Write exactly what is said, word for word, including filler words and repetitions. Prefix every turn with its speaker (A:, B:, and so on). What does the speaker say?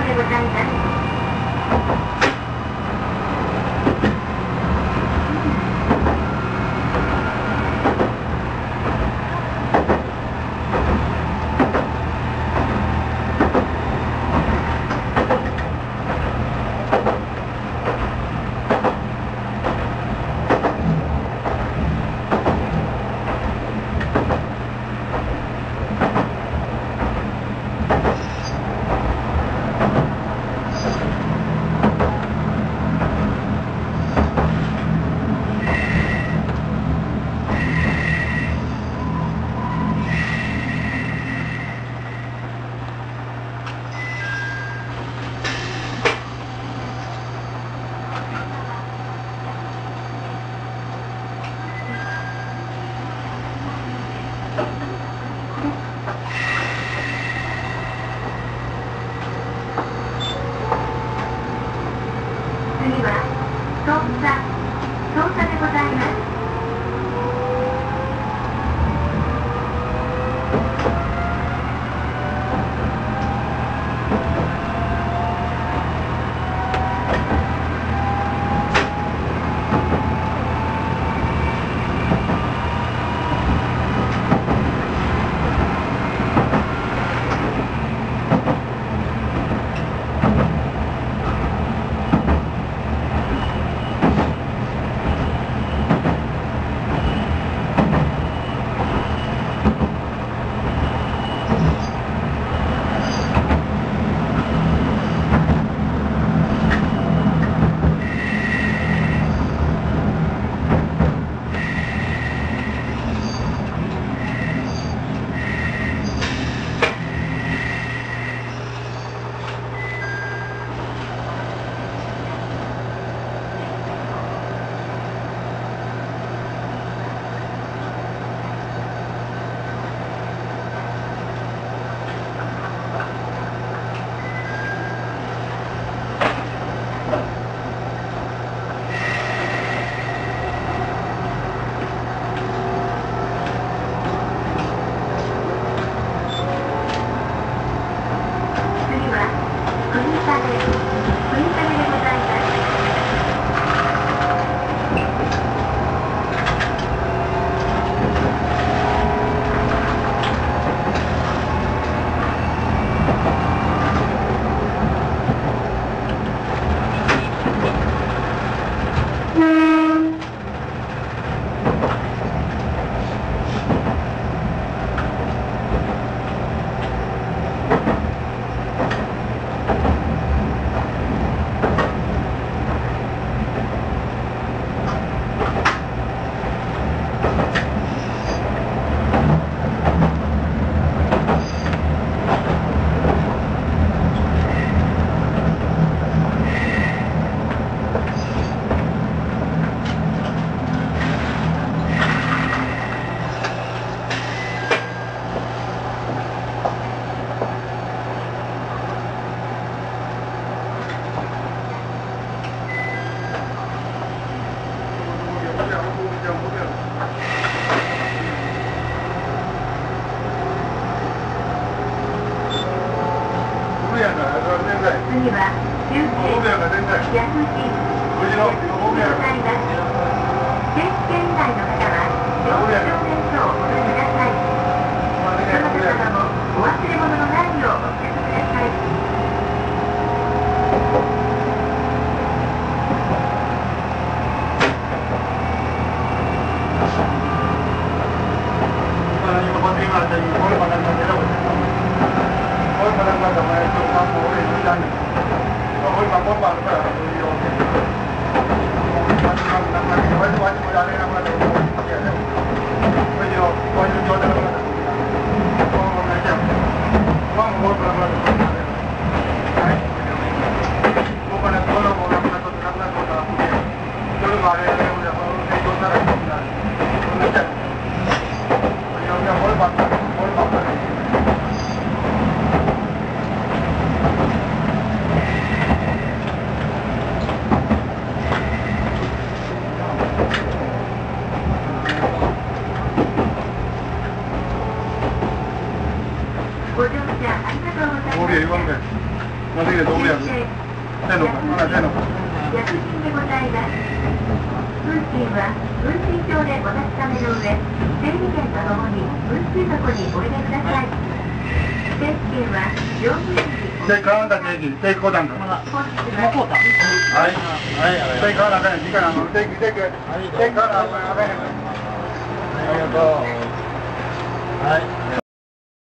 A: でございます。次は終点薬品ございます。定期券以外の方は乗車証明書をお持ちください。どなた様もお忘れ物のないようお気をつけください。ご乗車ありがとうございます。
B: 持ってきてどうやる？手のか、まだ手のか。
A: 薬品でございます。運賃は運賃表でお確かめの上、整理券とともに運賃箱にお入れください。定期券は乗務員にお
B: 定期買わんか定期、定期交換か。
A: 本日は
B: はい、はい、定期買わなあかんねん。時間あの定期、定期、定期買わなあかんねん。ありがとう。はい。